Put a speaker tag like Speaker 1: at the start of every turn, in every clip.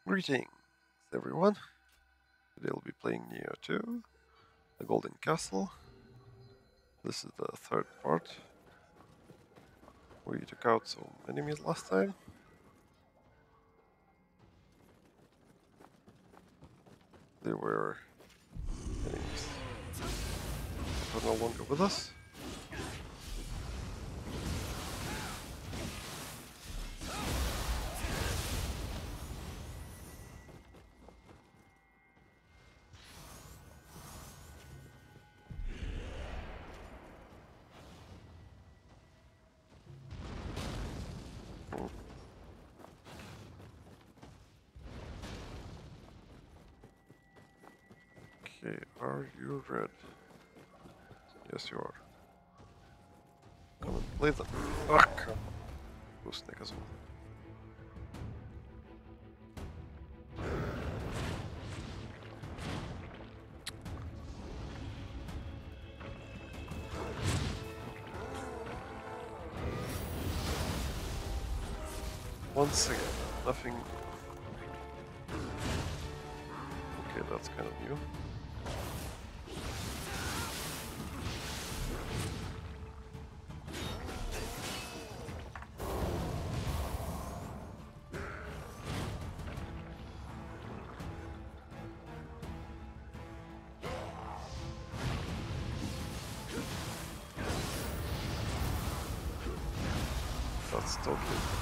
Speaker 1: Greetings, everyone. Today we'll be playing Neo 2, The Golden Castle. This is the third part. We took out some enemies last time. They were enemies that are no longer with us. Okay, are you red? Yes, you are. Come and play them. Ah, come on. Go snake as well. Once again, nothing. Okay, that's kind of new. That's totally.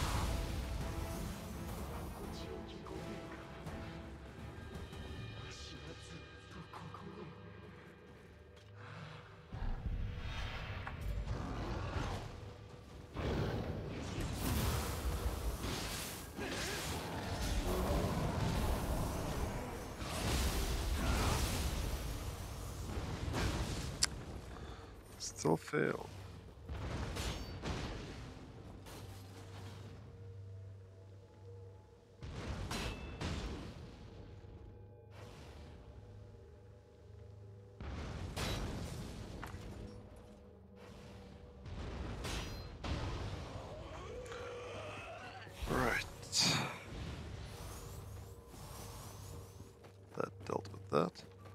Speaker 1: Still fail. Right. That dealt with that.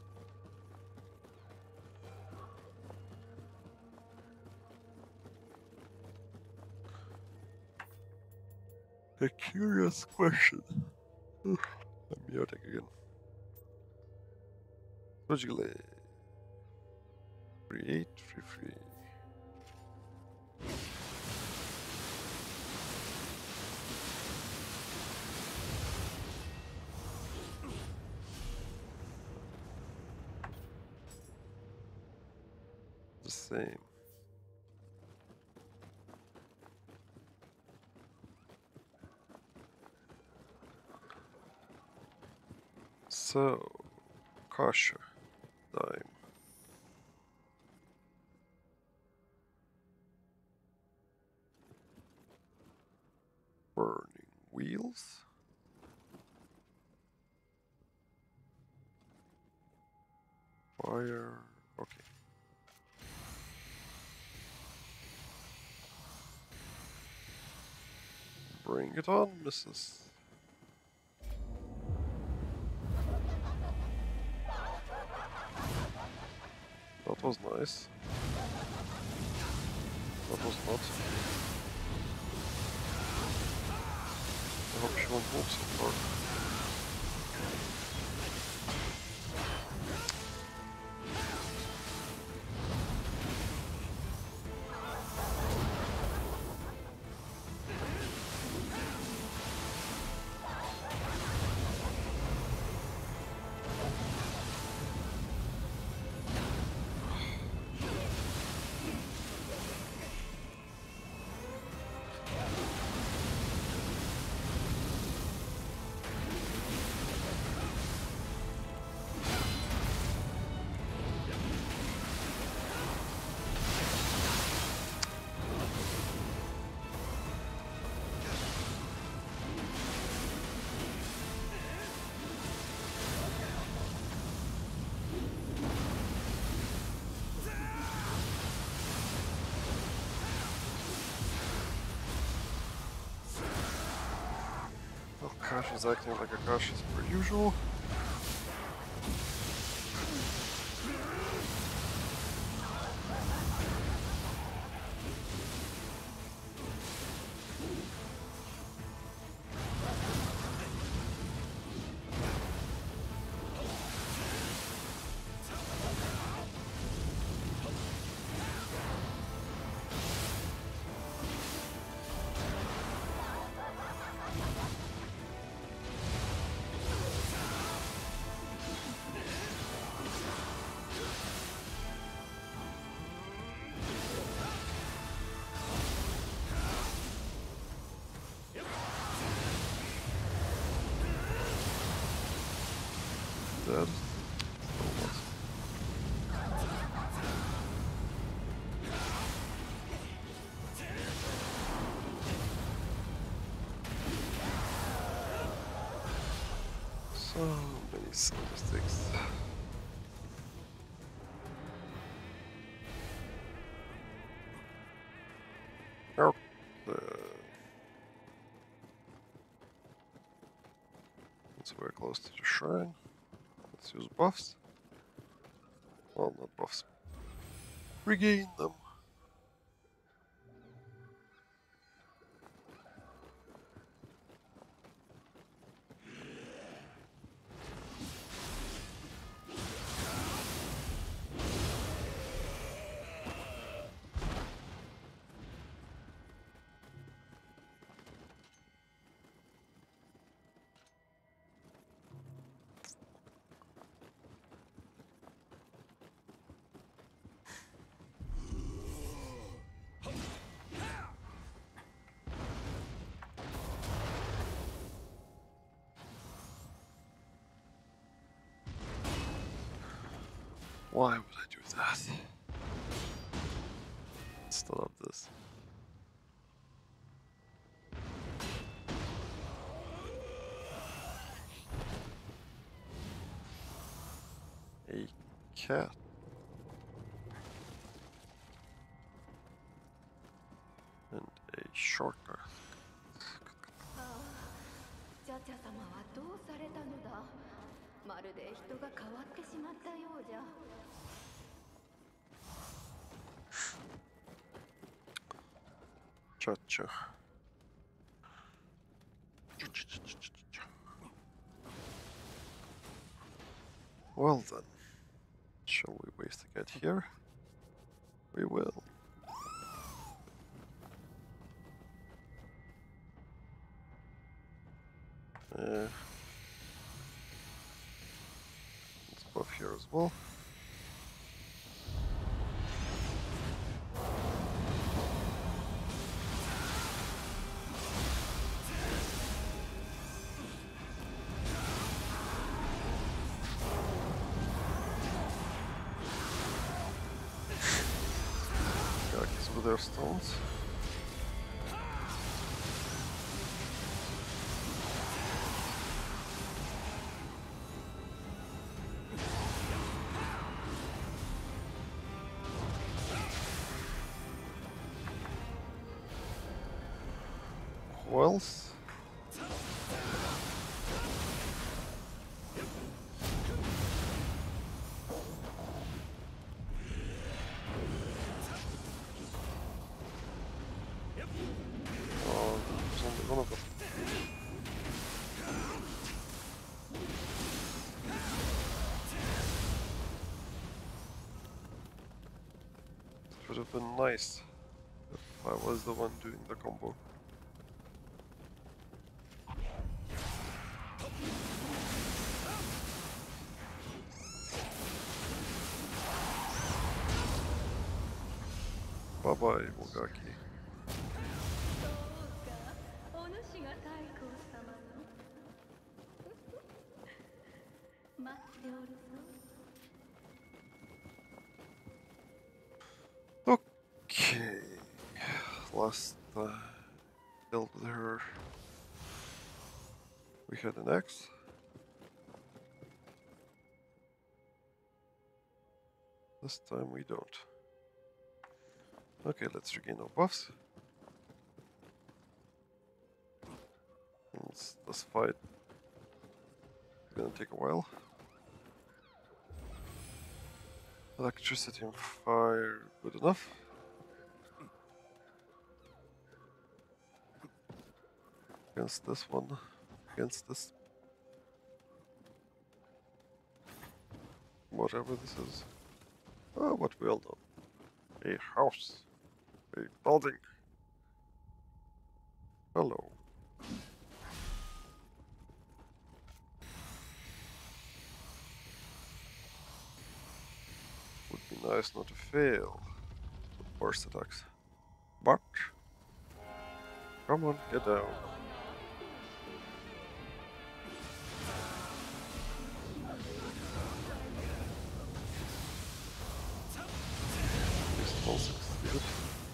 Speaker 1: A curious question. I'm muting again. Logically. 38, 33. The same. So, Kasha, dime. Burning wheels. Fire. Okay. Bring it on, Mrs. That was nice. That was not. I hope she won't move so far. Akash is acting like Akash is per usual. Dead. Almost. So many mistakes. Oh, it's very close to the shrine. Let's use buffs. Well, not buffs. Regain them. Why would I do that? Instead of this. A cat. And a shorter.
Speaker 2: チャチャ様はどうされたのだ。まるで人が変わってしまったようじゃ。
Speaker 1: Cha-cha. Well then, shall we waste a cat here? We will. Let's buff here as well. Yakis with their stones. Who else? Oh, there's only one of them. It would have been nice if I was the one doing the combo. Bye bye, Mogaki.
Speaker 2: お主が太閤様の。待っておるぞ。
Speaker 1: Okay. Last build with her. We had an X. This time we don't. Okay, let's regain our buffs. Since this fight is gonna take a while. Electricity and fire, good enough. Against this one, against this. Whatever this is. Oh, what we all know. A house. A building. Hello. Would be nice not to fail with burst attacks. But come on, get down. At least one succeeded.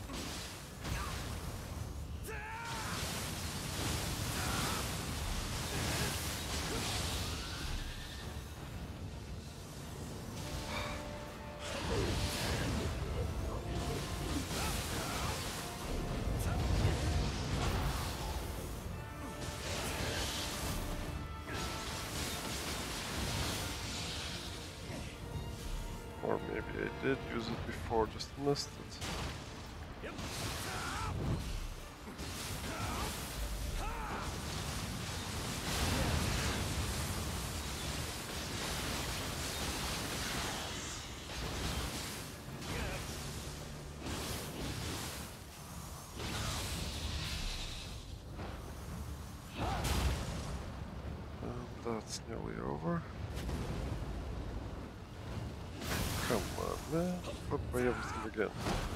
Speaker 1: Or maybe I did use it before, just missed it. And that's nearly over. Come on, man. Fuck me everything again.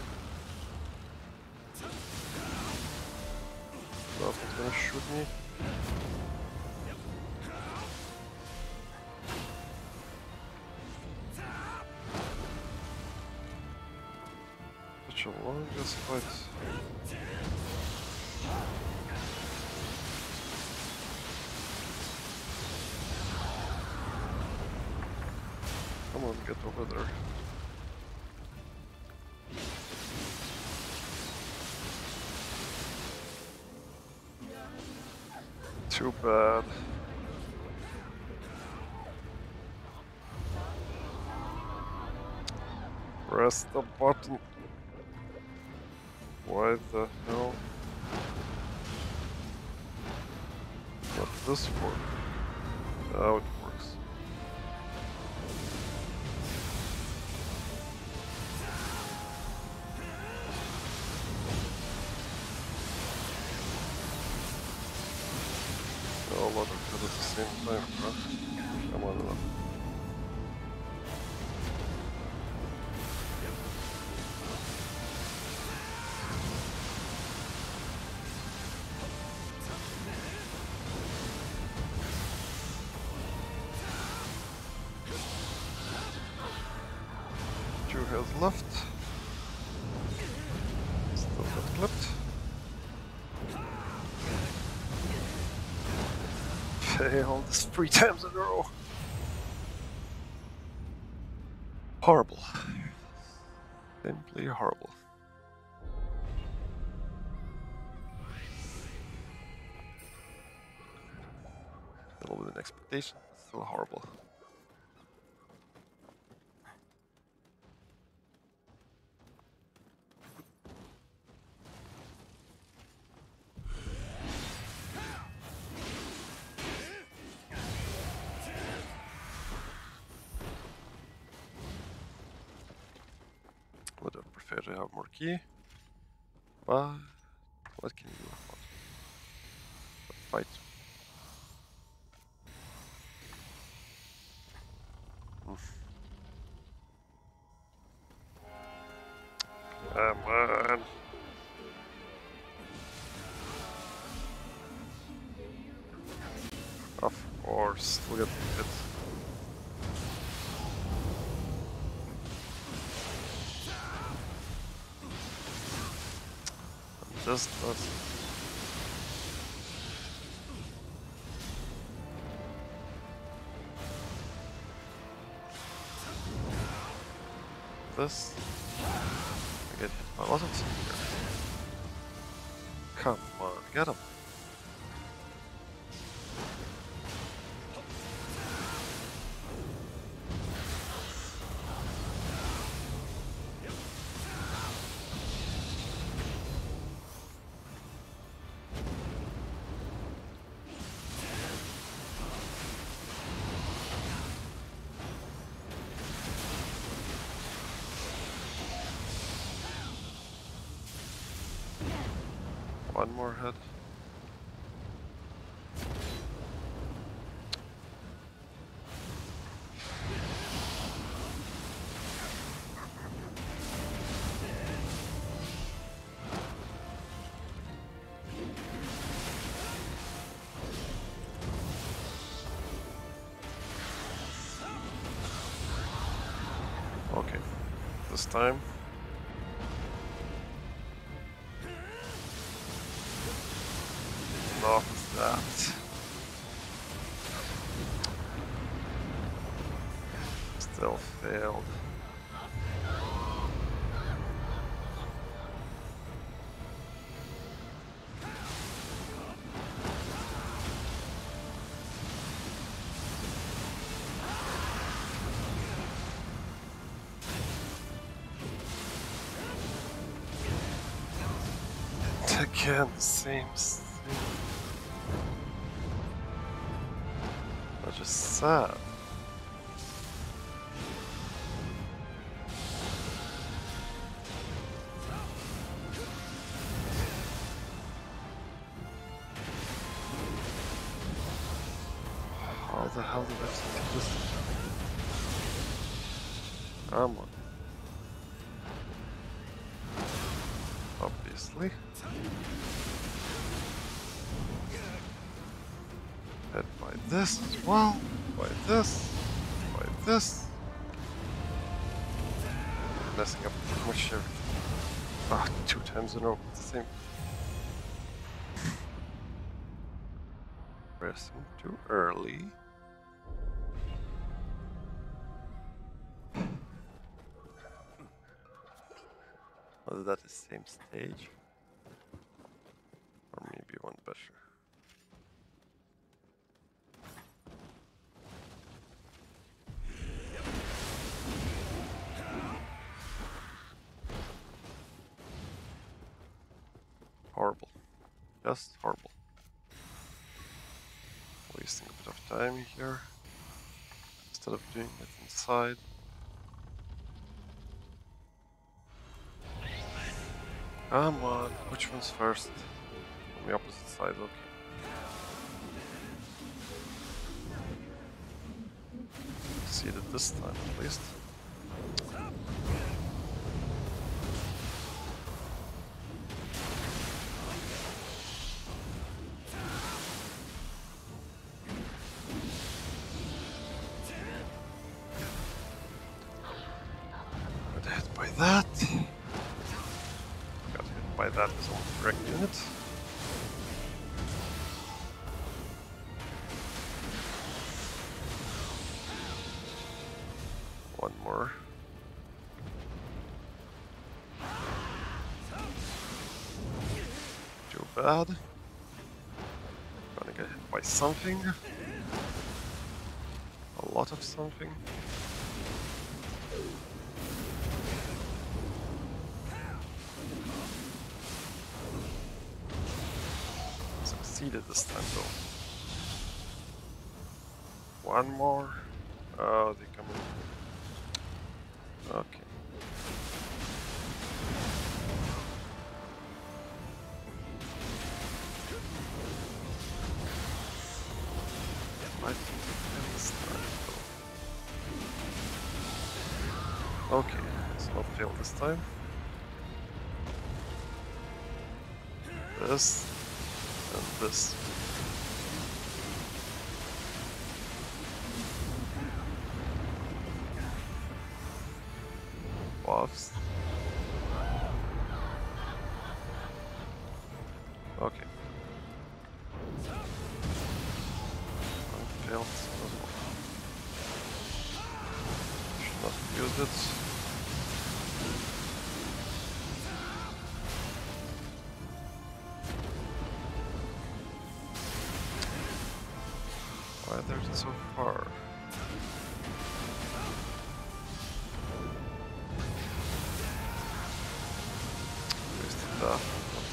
Speaker 1: That one's gonna shoot me. Such a longest fight. Come on, get over there. Too bad. Press the button. Why the hell? Not this one. Now it works. A lot of it at the same time, bro. Come on enough. Two health left. Still got clipped. Failed this 3 times in a row. Horrible. Simply horrible. A little bit of expectation, but still horrible. Would have preferred to have more key, but what can you do about it? Fight. Come on. Of course, look at it. Just us. This. I get hit by lots of here. Come on, get him. One more head. Okay, this time. Not that. Still failed. Again, the same thing. That's just sad. How the hell did I skip this? Come on. Obviously. Hit by this as well. By this. By this. Messing up pretty much everything. Ah, 2 times in a row. It's the same. Pressing too early. Was that the same stage? Or maybe one better? Horrible. Just horrible. Wasting a bit of time here. Instead of doing it inside. Come on, which one's first? On the opposite side, okay. Succeeded this time at least. Got hit by that. Got hit by that as well, correct unit. One more. Too bad. Gonna get hit by something. A lot of something. Succeeded this time though. One more. Oh, they come in. Okay. I think we can this time though. Okay, let's not fail this time. This and this. Buffs. Okay. I failed as well. Should not have used it. Why are they so far? Wasted that.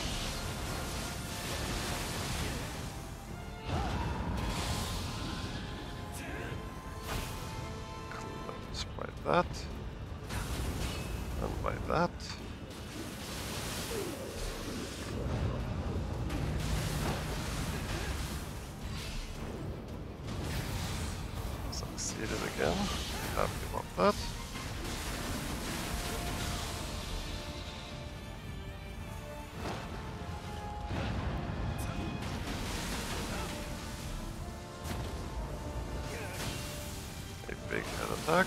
Speaker 1: Cleansed by that. And by that. succeeded again. Happy about that. A big head attack.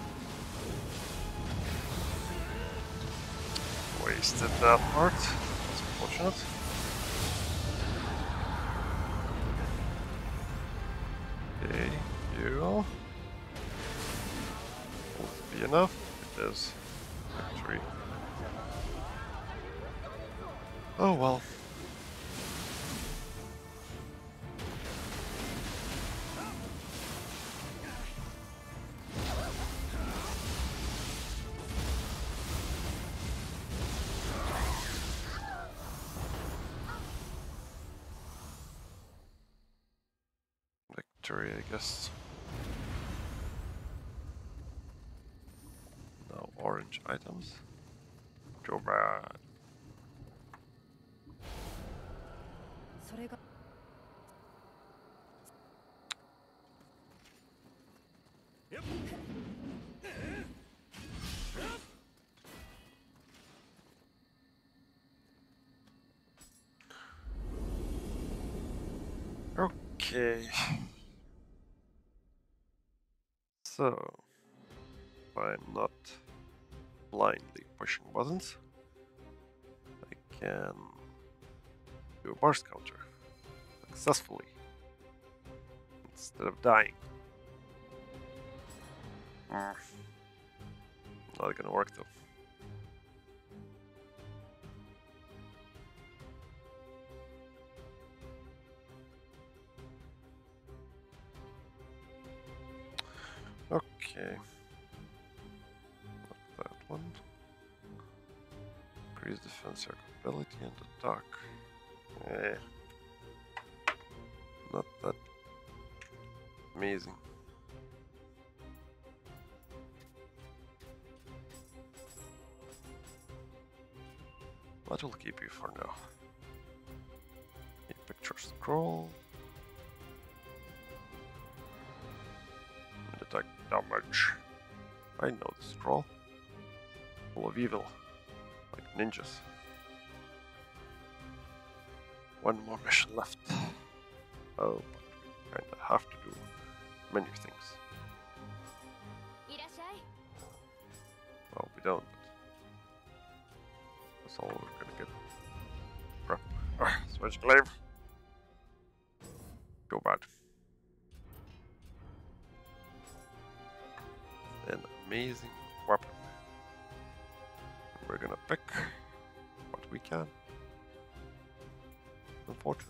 Speaker 1: Wasted that part. That's unfortunate. Okay, you will it be enough? It is. Victory. Oh well. Victory, I guess. No orange items. Too bad.
Speaker 3: それが
Speaker 1: Okay. So, by not blindly pushing buttons, I can do a burst counter successfully instead of dying. Not gonna work though. Okay. Not that one. Increase defense ability and attack. Not that amazing. But we'll keep you for now. A picture scroll. And attack damage. I know the scroll. Full of evil. Like ninjas. One more mission left. Oh, but we kinda have to do many things.
Speaker 3: いらっしゃい
Speaker 1: Well, we don't, but that's all we're gonna get. Crap. Switch glaive. Go bad. An amazing weapon. We're gonna pick what we can. Unfortunate.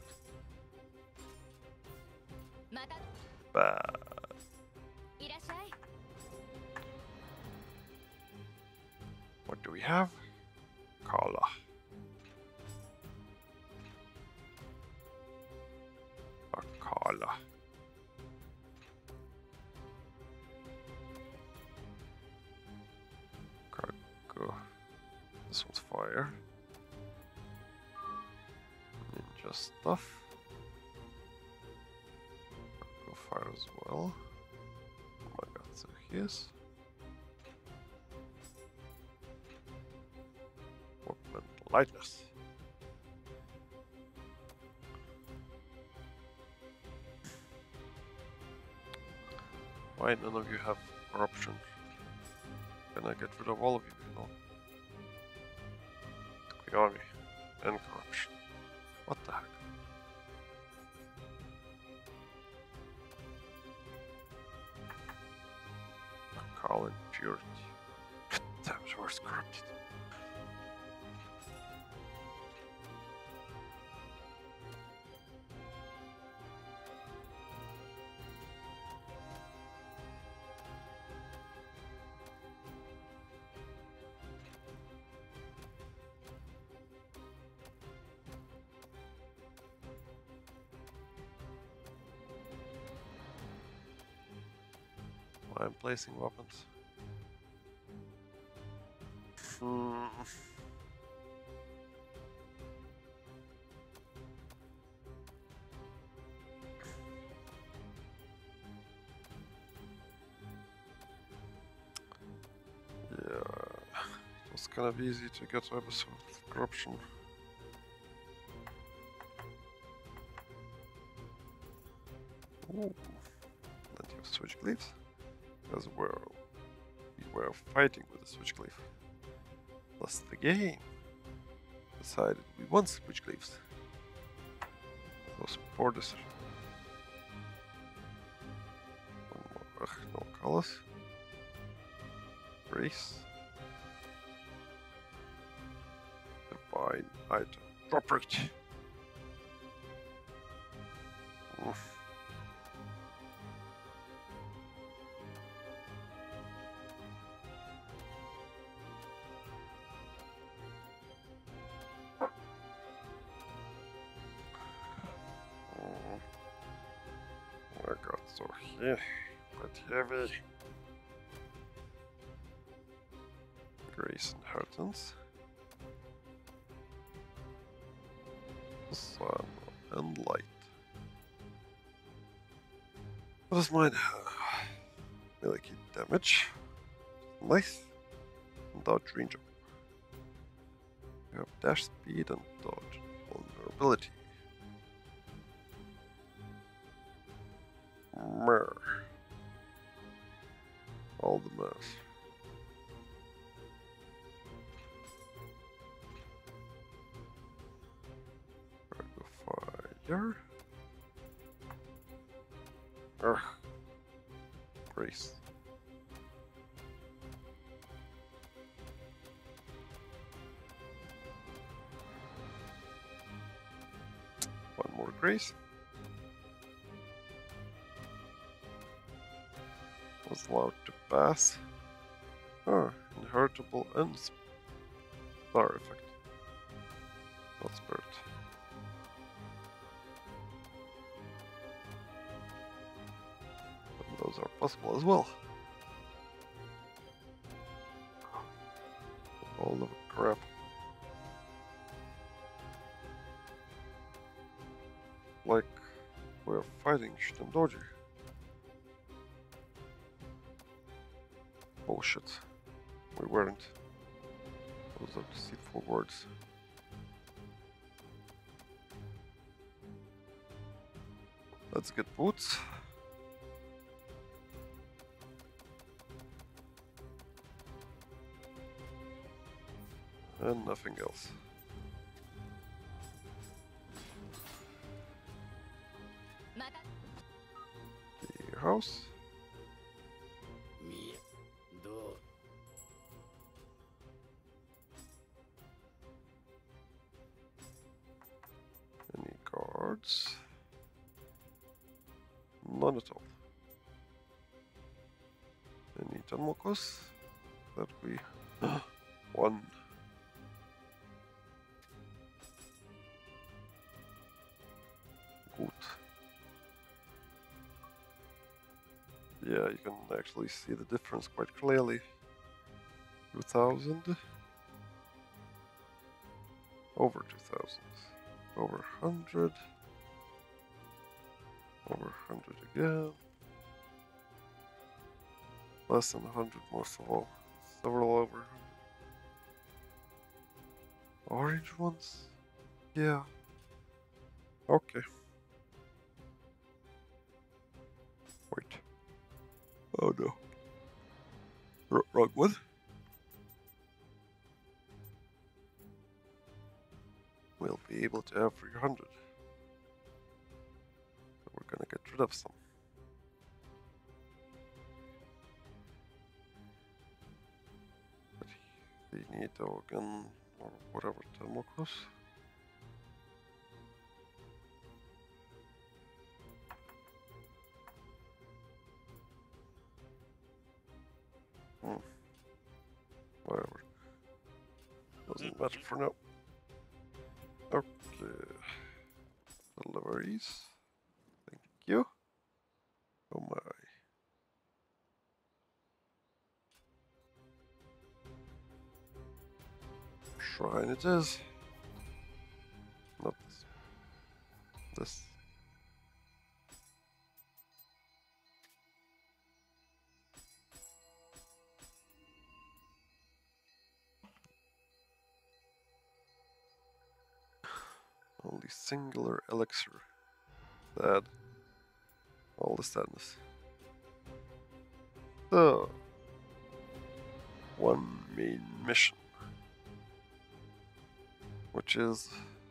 Speaker 3: また
Speaker 1: Bad.
Speaker 3: いらっしゃい
Speaker 1: What do we have? Kala. Akala. Cargo. This one's fire. Ninja stuff. Cargo fire as well. Magatsu his. Weapon lightness. Why none of you have corruption? Can I get rid of all of you, you know? The army and corruption. What the heck? Call in purity. Damn, where's corrupted? I'm placing weapons. kind of easy to get episode of corruption. Ooh, plenty of switch glyphs. As well, we were fighting with the switch glyph. Plus the game decided we want switch glyphs. Those poor decision. One more. Ugh, no colors. Grace. Divine item. Drop rate. Oof. Oh my god, so but heavy. Grace inheritance. Sun and light. What is mine? Melee damage. Nice. And dodge range up. You have dash speed and dodge vulnerability. Mer. All the mess. Fire. Ugh. Grace. One more grace. Was allowed to pass. Inheritable and star effect. Not spirit. But those are possible as well. All of crap. Like we're fighting Shitendoji. Bullshit. We weren't. Those are deceitful words. Let's get boots. And nothing else. The house. Any cards? None at all. Any Tenmokos that we one. Good. Yeah, you can actually see the difference quite clearly. 2000, over 2000, over 100, over 100 again, less than 100 most of all, several over 100. Orange ones? Yeah. Okay. Wait. Oh no. Wrong one. We'll be able to have 300. So we're gonna get rid of some. But they need organ or whatever Tenmokos. Whatever. Doesn't matter for now. Okay. Deliveries. Thank you. Oh my. Shrine it is. Not this. This. Only singular elixir. Sad. All the sadness. So, one main mission, which is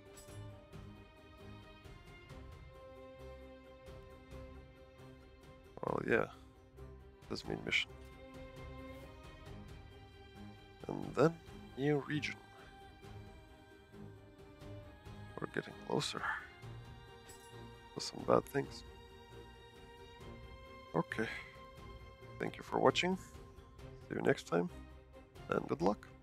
Speaker 1: well, yeah, this main mission, and then new region. We're getting closer to some bad things. Okay, thank you for watching. See you next time, and good luck.